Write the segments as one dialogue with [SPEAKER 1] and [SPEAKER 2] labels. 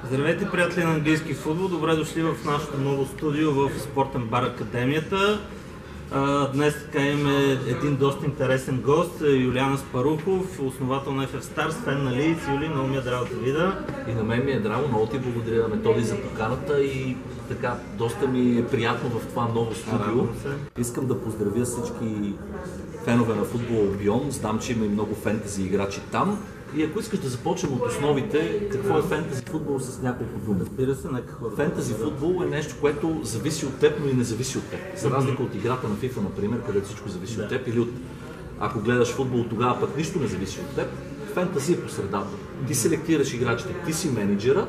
[SPEAKER 1] Здравейте, приятели на английски футбол! Добре дошли в нашото ново студио в Спортен бар Академията. Днес така имаме един доста интересен гост, Юлиан Аспарухов, основател на FF Stars, фен на Лийдс. Юли, много ми е драго да видя.
[SPEAKER 2] И на мен ми е драго, много ти благодаря, Методи, за поканата и така доста ми е приятно в това ново студио. Искам да поздравя всички фенове на футбол Albion. Знам, че има и много фентези играчи там. И ако искаш да започнем от основите, какво е фентези футбол с няколко думи?
[SPEAKER 1] Разбира се, нека хората.
[SPEAKER 2] Фентези футбол е нещо, което зависи от теб, но и не зависи от теб. За разлика от играта на FIFA, например, където всичко зависи от теб, или от ако гледаш футбол, тогава пък нищо не зависи от теб. Фентези е по средата. Ти селектираш играчите, ти си менеджера,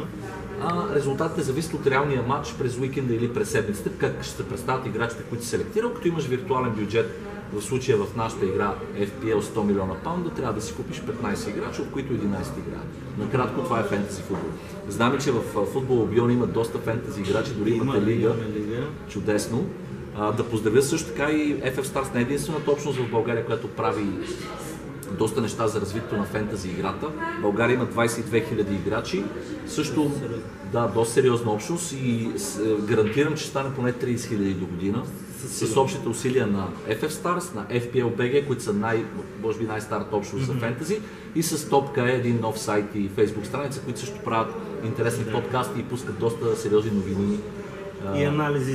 [SPEAKER 2] а резултатите зависят от реалния матч през уикенда или през седмицата, как ще се представят играчите, които си селектирал, като имаш виртуален бюджет. В случая в нашата игра FPL 100 милиона паунда трябва да си купиш 15 играча, от които 11 играят. Накратко това е фентези футбол. Знаме, че в футбол Albion има доста фентези играчи, дори имате лига. Чудесно. Да поздравя също така и FF Stars, не единствената общност в България, която прави доста неща за развитието на фентези играта. България има 22 000 играчи. Също доста сериозна общност и гарантирам, че ще стане поне 30 000 до година. С общите усилия на FF Stars, на FPL BG, които са може би най-старата общност за фентези, и с Топка, един нов сайт и фейсбук страница, които също правят интересни подкасти и пускат доста сериозни новини.
[SPEAKER 1] И анализи.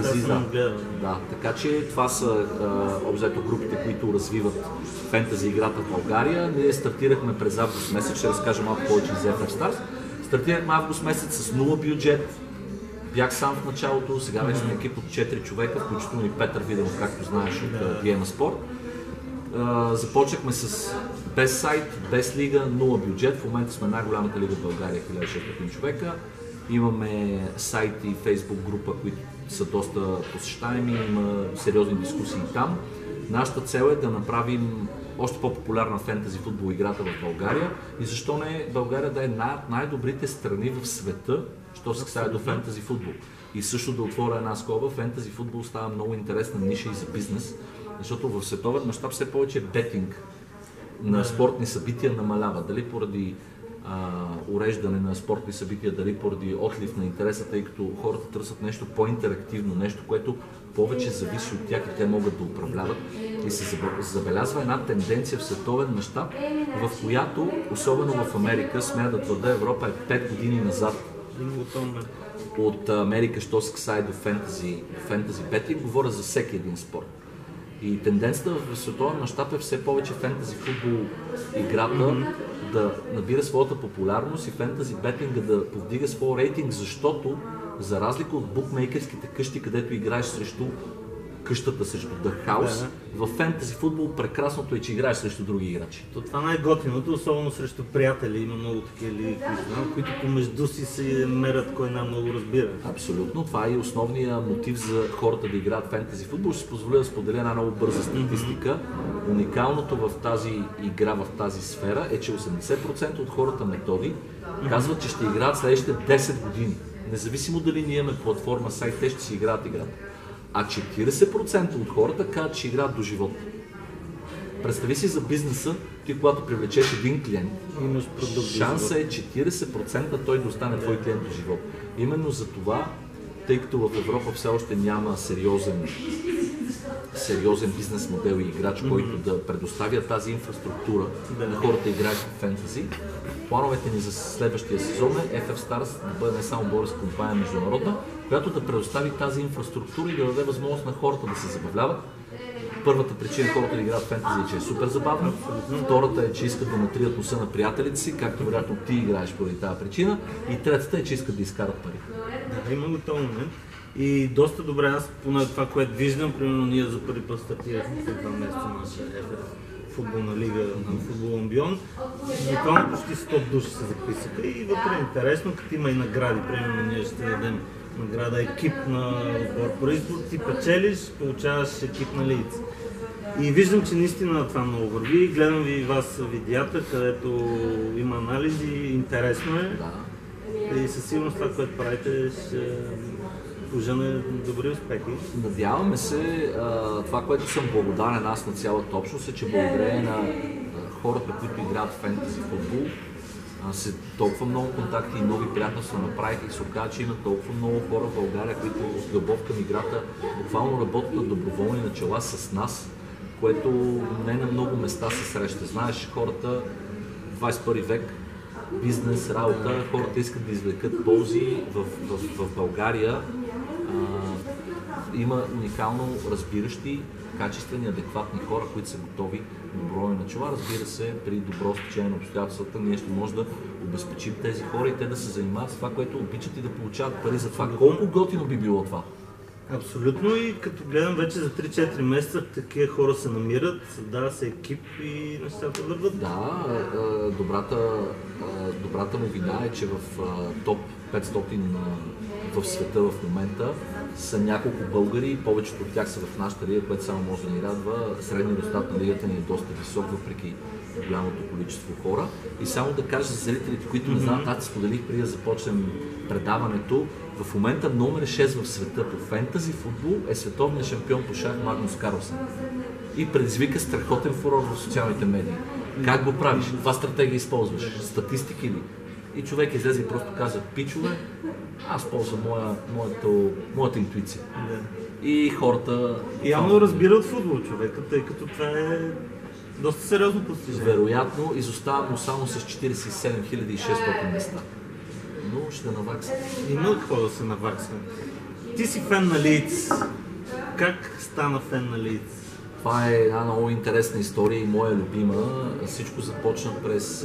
[SPEAKER 2] Да, така че това са обзето групите, които развиват фентези играта в България. Ние стартирахме през август месец, ще разкажа малко повече за FF Stars. Стартирахме август месец с 0 бюджет. Бях сам в началото, сега вече сме екип от 4 човека, включително и Петър Виденов, както знаеш, от Диема Спорт. Започнахме без сайт, без лига, 0 бюджет. В момента сме най-голямата лига в България, 1600 човека. Имаме сайт и фейсбук група, които са доста посещаеми, има сериозни дискусии там. Нашата цел е да направим още по-популярна фентези футбол играта в България и защо не България да е най-добрите страни в света, що се касае до фентези футбол. И също да отворя една скоба, фентези футбол става много интересна ниша и за бизнес, защото в световен мащаб все повече бетинг на спортни събития намалява. Дали поради уреждане на спортни събития, дали поради отлив на интереса, тъй като хората търсят нещо по-интерактивно, нещо, което повече зависи от тях и те могат да управляват. И се забелязва една тенденция в световен мащаб, в която, особено в Америка, смея да твърда, Европа е 5 години назад от Америка, що се касае до фентези бетинг, говоря за всеки един спорт. И тенденцията в световен мащаб е все повече фентези футбол играта да набира своята популярност и фентези бетинга да повдига своя рейтинг, защото за разлика от букмейкерските къщи, където играеш срещу къщата, срещу The House, в фентези футбол прекрасното е, че играеш срещу други играчи.
[SPEAKER 1] Това най-готиното, особено срещу приятели. Има много такива лиги, които помежду си се мерят кой най-много разбира.
[SPEAKER 2] Абсолютно. Това е и основният мотив за хората да играят фентези футбол. Ще си позволя да споделя една много бърза статистика. Уникалното в тази игра, в тази сфера е, че 80% от хората Методи казват, че ще играят следващите 10 години. Независимо дали ние имаме платформа, сайт, те ще си играят играта. А 40% от хората казват, че играят до живот. Представи си за бизнеса, ти когато привлечеш един клиент, шанса е 40% той да остане твой клиент до живот. Именно за това, тъй като в Европа все още няма сериозен бизнес модел и играч, който да предоставя тази инфраструктура на хората, играещи в фентези, плановете ни за следващия сезон е FF Stars да бъде не само българска компания международна, която да предостави тази инфраструктура и да даде възможност на хората да се забавляват. Първата причина хората да играят фентези е, че е супер забавно. Втората е, че искат да натрият носа на приятелите си, както вероятно ти играеш поради тази причина. И третата е, че искат да изкарат пари.
[SPEAKER 1] Да, има го този момент. И доста добре, аз поне това, което виждам, примерно ние за първи път стартирахме след 2 месеца на футболна лига на футбол Albion. Буквално почти 100 души се записаха и вътре е интересно, като има и награди. Примерно ние ще дадем награда екип на отбор по избор, ти печелиш, получаваш екип на Лийдс. И виждам, че наистина това много върви. Гледам ви вас видеята, където има анализи, интересно е. И със сигурност това, което правите, ще пожене добри успехи.
[SPEAKER 2] Надяваме се, това, което съм благодарен аз на цялата общност е, че благодарение на хората, които играят в фентези футбол, толкова много контакти и нови приятелства направих и се оказа, че има толкова много хора в България, които с любов към играта буквално работят на доброволни начала с нас, което не на много места се среща. Знаеш, хората в 21 век, бизнес, работа, хората искат да извлекат ползи в България. Има уникално разбиращи, качествени, адекватни хора, които са готови доброволни начала. Разбира се, при добро стечение на обстоятелствата ние ще може да обезпечим тези хора и те да се занимават с това, което обичат и да получават пари за това. Колко готино би било това?
[SPEAKER 1] Абсолютно, и като гледам вече за 3-4 месеца такива хора се намират, създава се екип и нещата върват.
[SPEAKER 2] Да, добрата новина е, че в топ 500 в света в момента са няколко българи, повечето от тях са в нашата лига, което само може да ни радва. Средният резултат на лигата ни е доста висок, въпреки голямото количество хора. И само да кажа за зрителите, които не знаят, аз споделих преди да започнем предаването, в момента номер 6 в света по фентази футбол е световният шампион по шах Магнус Карлсен. И предизвика страхотен фурор в социалните медии. Как го правиш? Каква стратегия използваш? Статистики ли? И човек излезе и просто каза: пичове, аз ползвам моята интуиция. И хората...
[SPEAKER 1] Явно разбират футбол човека, тъй като това е доста сериозно постижение.
[SPEAKER 2] Вероятно изоставам само с 47 600 места. Но ще наваксам.
[SPEAKER 1] Има какво да се наваксвам. Ти си фен на Лийдс. Как стана фен на Лийдс?
[SPEAKER 2] Това е една много интересна история и моя любима. Всичко започна през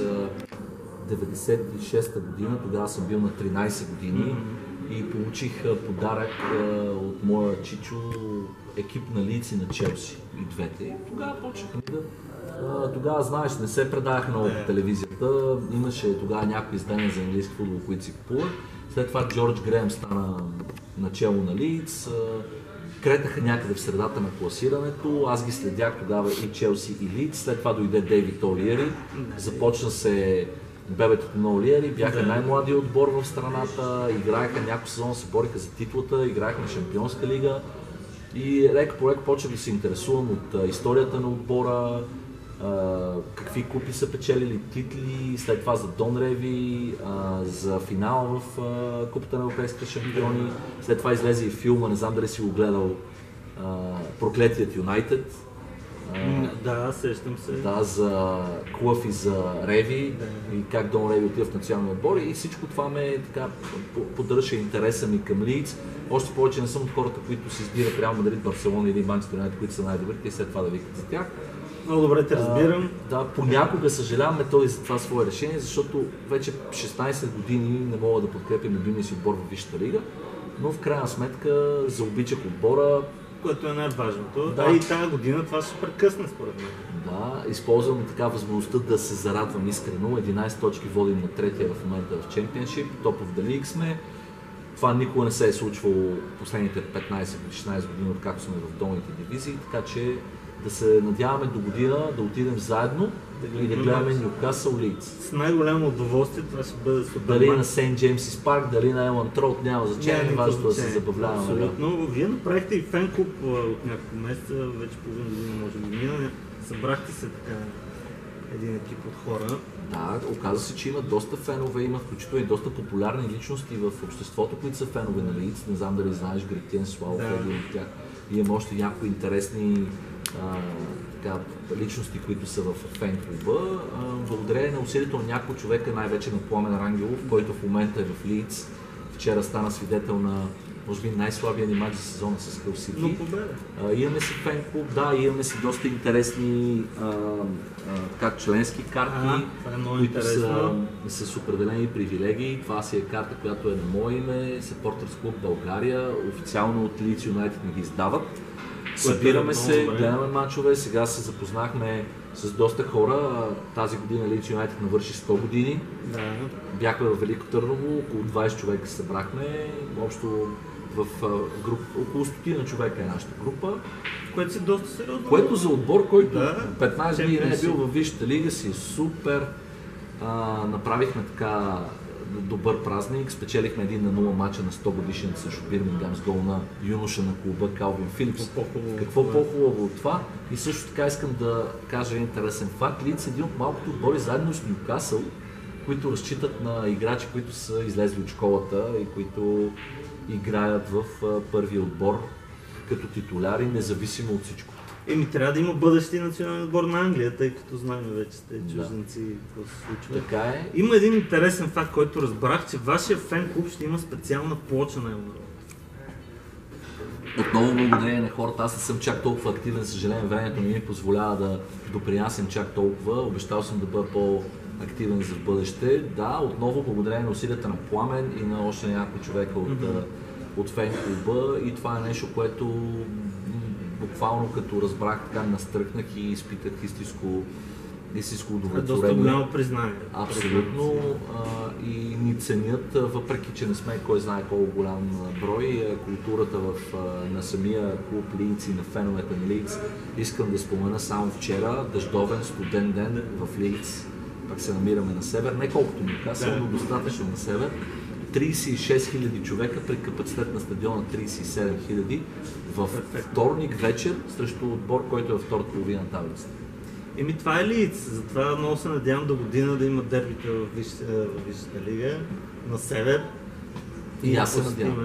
[SPEAKER 2] 96-та година, тогава съм бил на 13 години и получих подарък от моя чичо екип на Лийдс и на Челси, и двете. И тогава почнахме тогава, знаеш, не се предавах много по телевизията, имаше тогава някои издания за английски футбол, които си купувах. След това Джордж Греъм стана начело на Лийдс, кретаха някъде в средата на класирането, аз ги следях тогава и Челси и Лийдс, след това дойде Дейвид О'Лиери, започна се бебетата на О'Лиери, бяха най-младия отбор в страната, играеха няколко сезона, се бориха за титлата, играеха на Шампионска лига и лека по лека почнах да се интересувам от историята на отбора, какви купи са печелили титли, след това за Дон Реви, за финал в Купата на европейските шампиони, след това излезе и филма, не знам дали си го гледал, Проклетият Юнайтед.
[SPEAKER 1] Да, сещам се.
[SPEAKER 2] Да, за Клъв и за Реви и как Дон Реви отива в националния отбор и всичко това ме така поддържа интереса ми към Лийдс. Още повече не съм от хората, които си избират Реал Мадрид, Барселона или Манчестър Юнайтед, които са най-добрите и след това да викат за тях.
[SPEAKER 1] Много добре те разбирам.
[SPEAKER 2] Да, понякога съжалявам за това свое решение, защото вече 16 години не мога да подкрепям любимия си отбор в Висшата лига, но в крайна сметка заобичах отбора.
[SPEAKER 1] Което е най-важното.
[SPEAKER 2] Да.
[SPEAKER 1] И тази година това ще прекъсне според мен.
[SPEAKER 2] Да, използвам така възможността да се зарадвам искрено. 11 точки водим на третия в момента в Championship, Top of the League сме. Това никога не се е случвало последните 15-16 години, откакто сме в долните дивизии, така че да се надяваме до година да отидем заедно и да гледаме Нюкасъл Лийдс.
[SPEAKER 1] С най-голямо удоволствие, това ще бъде супер.
[SPEAKER 2] Дали на Сейнт Джеймс Парк, дали на Елън Роуд, няма значение, важното да се забавляваме.
[SPEAKER 1] Абсолютно. Вие направихте и фен клуб от няколко месеца, вече половин година може би мина. Събрахте се така един екип от хора. Да,
[SPEAKER 2] оказва се, че има доста фенове, има включително и доста популярни личности в обществото, които са фенове на Лийдс. Не знам дали знаеш Гретиен Славов, един от тях. Имам още някои интересни личности, които са в фен клуба. Благодарение на усилието на няколко човека, най-вече на Пламен Рангелов, който в момента е в Лийдс. Вчера стана свидетел на, може би, най-слабия ни мач за сезона с Хъл Сити.
[SPEAKER 1] Но победа.
[SPEAKER 2] Имаме си фен клуб, да, имаме си доста интересни членски карти, които са с определени привилегии. Това си е карта, която е на мое име, Supporters Club България, официално от Leeds United не ги издават. Събираме се, гледаме мачове, сега се запознахме с доста хора. Тази година Leeds United навърши 100 години.
[SPEAKER 1] Да.
[SPEAKER 2] Бяхме в Велико Търново, около 20 човека се събрахме. Общо в група, около 100 човека е нашата група.
[SPEAKER 1] Което си доста сериозно.
[SPEAKER 2] Което за отбор, който 15 години не е бил във Висшата лига, си е супер. Направихме така добър празник, спечелихме 1-0 мача на 100 годишница срещу Бирмингам с гол на юноша на клуба Калвин Филипс. Какво по-хубаво от това? И също така искам да кажа интересен факт. Лийдс е един от малкото отбори заедно с Нюкасъл, които разчитат на играчи, които са излезли от школата и които играят в първия отбор като титуляри, независимо от всичко.
[SPEAKER 1] Трябва да има бъдещи национален отбор на Англия, тъй като знаем вече сте чужденци, какво се случва.
[SPEAKER 2] Така е.
[SPEAKER 1] Има един интересен факт, който разбрах, че вашия фен клуб ще има специална плоча на Елнарод.
[SPEAKER 2] Отново благодарение на хората, аз не съм чак толкова активен, съжаление времето не ми позволява да допринасям чак толкова, обещал съм да бъда по-активен за бъдеще. Да, отново благодарение на усилията на Пламен и на още няколко човека от фен клуба, и това е нещо, което буквално като разбрах, така настръхнах и изпитах истинско удовлетворение.
[SPEAKER 1] Доста голямо признание.
[SPEAKER 2] Абсолютно. И ни ценят, въпреки че не сме кой знае колко голям брой. Културата на самия клуб Лийц и на феновете на Лийц. Искам да спомена само вчера, дъждовен студен ден в Лийц. Пак се намираме на север, не колкото Нюкасъл, но достатъчно на север. 36 000 човека при капацитет на стадиона 37 000 във вторник вечер срещу отбор, който е във втората половина на таблицата.
[SPEAKER 1] Това е Лийц, затова много се надявам до година да има дербите в Висшата лига на север.
[SPEAKER 2] И аз се надявам.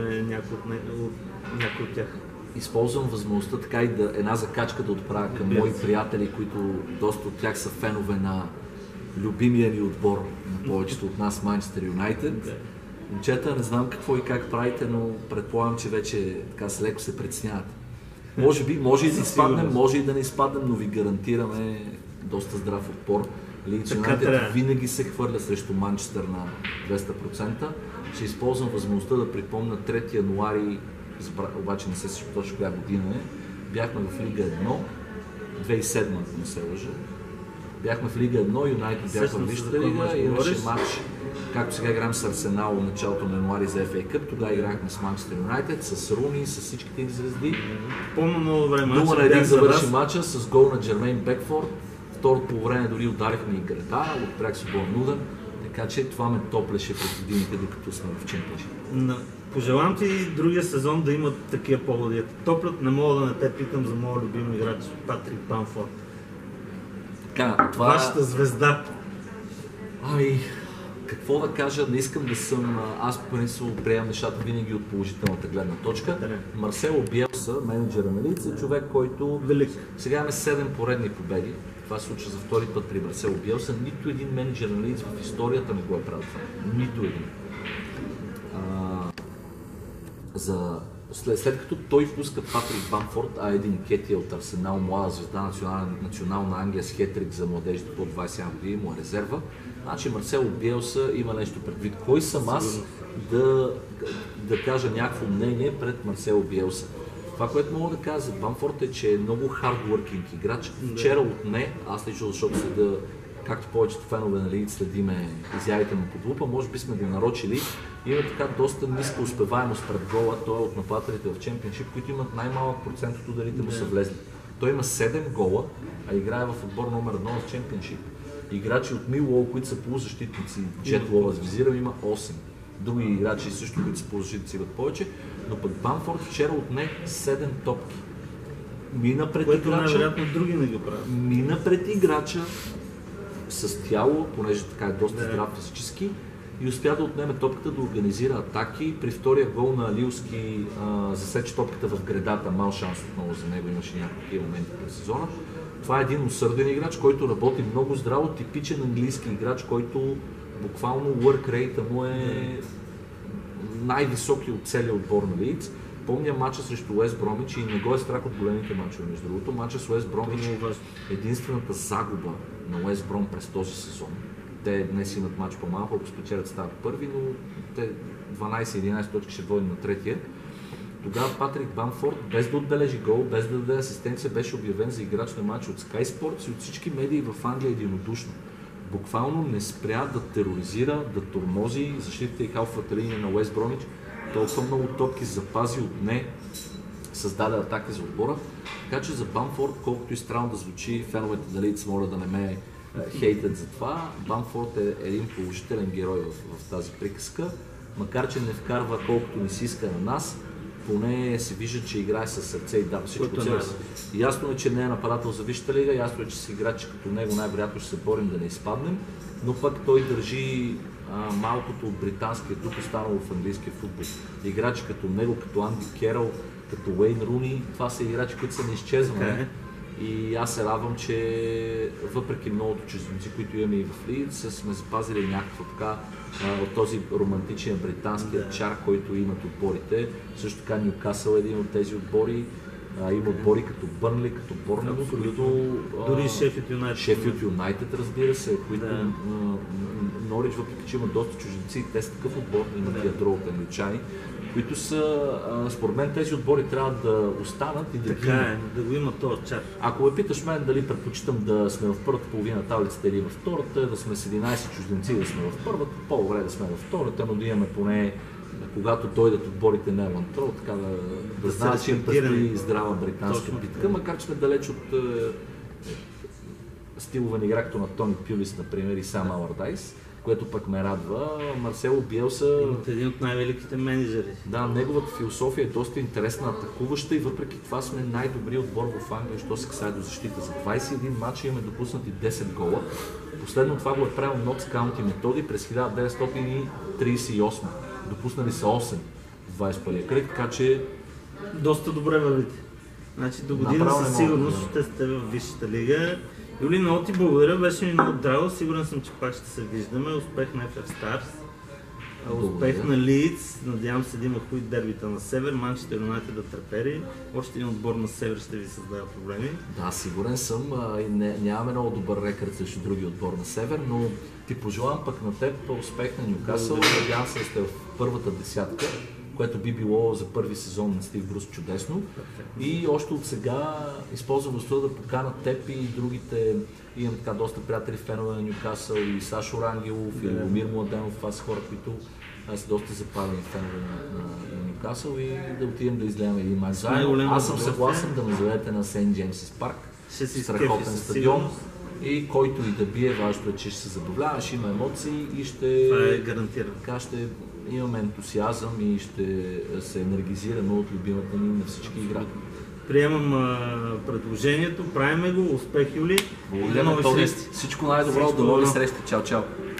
[SPEAKER 1] Някой от тях.
[SPEAKER 2] Използвам възможността така и една закачка да отправя към мои приятели, които доста от тях са фенове на любимия ни отбор, на повечето от нас, Манчестър Юнайтед. Момчета, не знам какво и как правите, но предполагам, че вече така с леко се притеснявате. Може би, може и да изпаднем, може и да не изпаднем, но ви гарантираме доста здрав отпор. Лийц Юнайтед винаги се хвърля срещу Манчестър на 200%. Ще използвам възможността да припомня 3 януари, обаче не се сещам точно коя година е. Бяхме в Лига 1, 2007, ако не се лъжа. Бяхме в Лига 1, Юнайтед бяха в Висшата лига и имаше матч, както сега играем с Арсенал в началото на януари за FA Cup, тогава играхме с Манчестър Юнайтед, с Руни, с всичките им звезди.
[SPEAKER 1] Помня много време матча.
[SPEAKER 2] 0-1 завърши матча с гол на Джермейн Бекфорд. Второто по време дори ударихме и града, отпрях свободен удар. Така че това ме топлеше през годините, докато сме в чемпионшип.
[SPEAKER 1] Пожелавам ти другия сезон да имат такива поводи. Топлят, не мога да не те питам за моят любим играч Патрик Бамфорд. Вашата звезда.
[SPEAKER 2] Ами, какво да кажа, не искам да съм... Аз принципно приемам нещата винаги от положителната гледна точка. Марсело Биелса, менеджера на Лийц, е човек, който...
[SPEAKER 1] Велик.
[SPEAKER 2] Сега имаме 7 поредни победи. Това се случва за втори път при Марсело Биелса. Нито един менеджер на Лийц в историята не го е правил това. Нито един. След като той пуска Патрик Бамфорд, а един Кетия от Арсенал, млада звезда национална Англия с хетрик за младежите под 21 години, му е резерва. Значи Марсело Биелса има нещо предвид. Кой съм аз да кажа някакво мнение пред Марсело Биелса? Това, което мога да кажа за Бамфорд е, че е много хардворкинг играч. Вчера отне, аз лично защото следа, както повечето фенове на Лийц следиме изявите му под лупа, може би сме го нарочили. Има така доста ниска успеваемост пред гола, той е от нападателите в чемпионшип, които имат най-малък процент от ударите му са влезли. Той има 7 гола, а играе в отбор номер 1 в чемпионшип. Играчи от Милуол, които са полузащитници, Джет Лова с визирам, има 8. Други играчи също, които са полузащитници, имат повече, но пък Бамфорд вчера отне 7 топки. Мина пред
[SPEAKER 1] което
[SPEAKER 2] играча,
[SPEAKER 1] най-вероятно други не го правят.
[SPEAKER 2] Мина пред играча с тяло, понеже така е доста здрав физически, и успя да отнеме топката, да организира атаки. При втория гол на Лилски засече топката в гредата, мал шанс отново за него, имаше някакви моменти през сезона. Това е един усърден играч, който работи много здраво, типичен английски играч, който буквално work rate му е най-високи от целия отбор на Лийц. Помня матча срещу Уест Бромич и не го е страх от големите матчове. Между другото, матча с Уест Бромич е единствената загуба на Уест Бром през този сезон. Те днес имат матч по-малко, ако спечелят стават първи, но те 12-11 точки ще водим на третия. Тогава Патрик Бамфорд, без да отбележи гол, без да даде асистенция, беше обявен за играч на матч от Sky Sports и от всички медии в Англия единодушно. Буквално не спря да тероризира, да тормози защитите и халфовата линия на Уест Бромич. Толкова много топки запази от не, създаде атаки за отбора. Така че за Бамфорд, колкото и странно да звучи, феновете на Лийц моля да не ме хейтят за това, Бамфорд е един положителен герой в тази приказка. Макар че не вкарва колкото ни си иска на нас, поне се вижда, че играе със сърце и дава всичко себе си. Ясно е, че не е нападател за Висшата лига, ясно е, че си играч като него най-вероятно ще се борим да не изпаднем, но пък той държи малкото от британския дух, останало в английския футбол. Играчи като него, като Анди Керол, като Уейн Руни, това са играчи, които са неизчезвани. И аз се радвам, че въпреки многото чужденци, които имаме и в Лидс, сме запазили някакво така от този романтичен британския чар, който имат отборите. Също така Нюкасъл е един от тези отбори. Има отбори като Бърнли, като Борнмут, които...
[SPEAKER 1] Дори Шеффилд Юнайтед.
[SPEAKER 2] Шеффилд Юнайтед, разбира се, които Норич, въпреки че имат доста чужденци, те са такъв отбор, имат ядро от англичани, които са, според мен тези отбори трябва да останат и да
[SPEAKER 1] да го има този чар.
[SPEAKER 2] Ако ме питаш мен дали предпочитам да сме в първата половина на таблицата или във втората, да сме с 11 чужденци да сме в първата, по-добре да сме във втората, но да имаме поне, когато дойдат отборите на Елантрол, така да знаят, че им предстои здрава британска битка, макар че сме далеч от стилове на игра, като на Тони Пюлис, например, и Сам Алардайс, което пък ме радва. Марсело Биелса...
[SPEAKER 1] един от най-великите менеджери.
[SPEAKER 2] Да, неговата философия е доста интересна, атакуваща и въпреки това сме най-добри отбор в Англия, що се касае до защита. За 21 мача имаме допуснати 10 гола. Последно това го е правил Notts County методи през 1938. Допуснали са 8 в 21 кръг, така че...
[SPEAKER 1] Доста добре вървите. Значи до година със сигурност ще сте в Висшата лига. Юли, много ти благодаря, беше ми много драго, сигурен съм, че пак ще се виждаме. Успех на FF Stars, успех на Лидс, надявам се да има хубави дербита на Север, Манчестър Юнайтед да трепери, още един отбор на Север ще ви създава проблеми.
[SPEAKER 2] Да, сигурен съм, нямаме много добър рекорд срещу други отбор на Север, но ти пожелавам пък на теб успех на Нюкасъл, надявам се да сте в първата десятка, което би било за първи сезон на Стив Брус чудесно. И още от сега използвам възможността да покана теб и другите, имам така доста приятели фенове на Нюкасъл, и Сашо Рангелов, и Любомир Младенов, това са хора, които са доста запалени фенове на Нюкасъл и да отидем да изгледаме един мач заедно. Аз съм съгласен да ме заведете на Сейнт Джеймсис парк, страхотен стадион. И който и да бие, важното е, че ще се забавлява, ще има емоции и ще...
[SPEAKER 1] Това е гарантирано.
[SPEAKER 2] Така ще имаме ентусиазъм и ще се енергизираме от любимата ни на всички игра.
[SPEAKER 1] Приемам предложението, правиме го, успех, Юли.
[SPEAKER 2] Благодаря, Методи. Всичко най-добро, до нови срещи. Чао, чао.